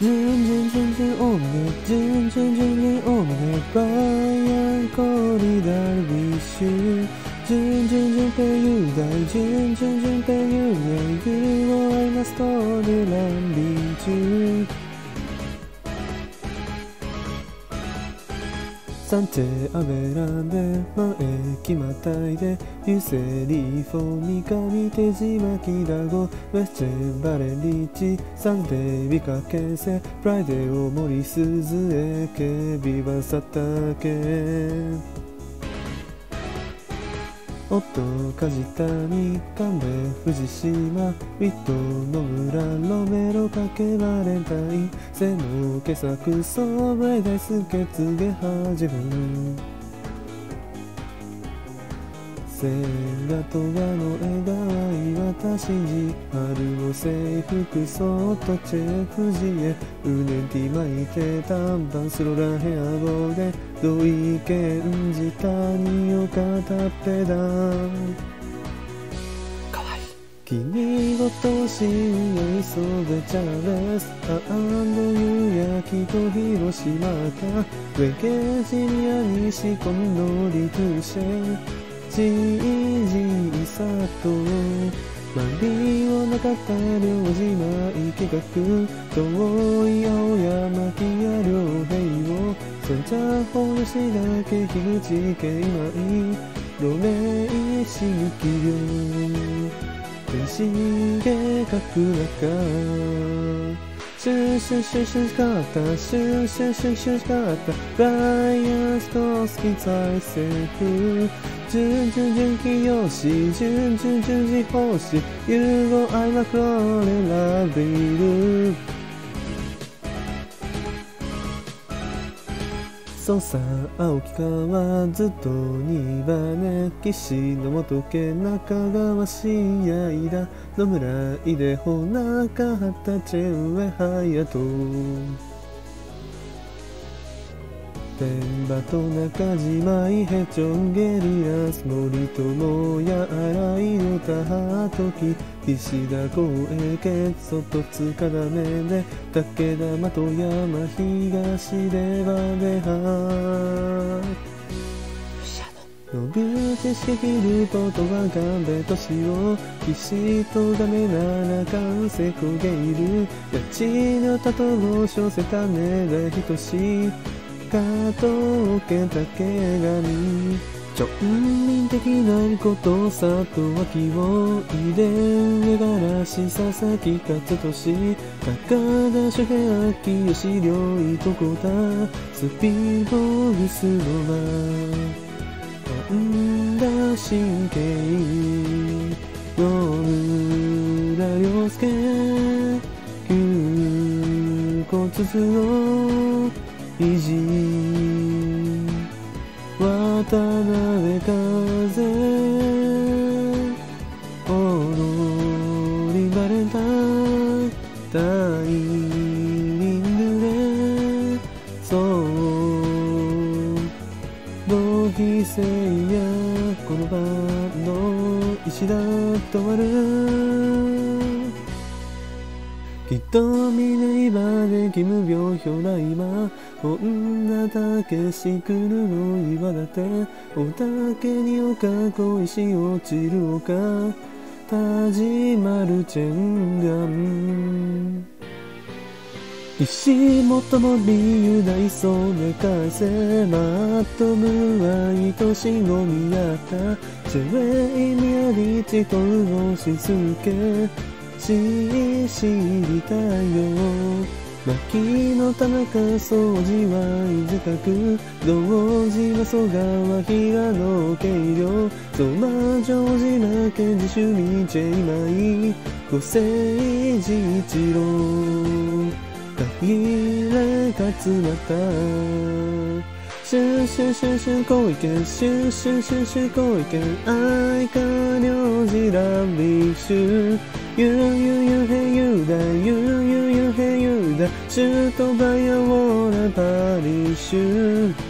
ジュンジュンジュンジュンオーメジュンジュンジュンジュンオーメバイアンコリダルビッシュジュンジュンジュンペユダイジュンジュンジュンペユダイユーアイマストルランビーチュサンチェアベランデ前決まったいでユセリフォミカミテジマキダゴウェスチェンバレリッチサンデビカケセプライデオモリスズエケビバサタケオット梶谷神戸藤島ウィット野村ロメロかけバレンタイン背の傑作ソブレイダイスケツゲハジブ千賀とがの絵がい私に春を制服そっとチェフジエウネンティ巻いて短パンスロラヘアボで土井健治谷を片っぺだ君ごとし合いそうでチャレス夕焼きと広島かウェケジニアに仕込んどりトゥシェジージーサトマリをなかった領島池学遠い青山木や両平をそんじゃほしだけ樋口慶舞路面刺激量天使計画中シュシュシュシュシカータシュシュシュシュシカータライアンスコスキ財政府ジュンジュンジュンキヨシジュンジュンジュンジホシユーゴアイマクロレラビルそうさ青木川ずっと2番ね岸の元家中川試合だ野村いでほなかはたチェンウェハヤト天馬と中島イヘチョンゲリラス森友や荒井の田ハトキ石田光栄傑外塚田めで武田的山東出羽では野口式ルポとはガベトシオ岸とガメなら関西焦げいる家賃のたとご小せたねだひとし加藤家竹上町民的なこと佐藤脇を井出上原氏佐々木勝利高田周平秋吉良伊床田スピードグスノマ神田神経野村良介旧骨の維持渡辺風踊りバレンタインタイミングでそう同期生やこの場の石田とまる瞳で今で義務病表な今女だけしくるの岩だておたけにおかこ石落ちる丘田島るチェンガン石本も理由大そうで返せまっとむ愛としごみやったチェウェイミヤリチと動しすけ知りたいよ牧野田中掃除は伊勢宅堂島曽川平野慶良相馬城島県自主民チェイマイ五世寺一郎平勝俣シュシュシュシュ小池シュシュシュシュ小池愛花領事ラビッシュゆゆゆへゆだゆゆゆへゆだシュートバイアウォーラパリッシュ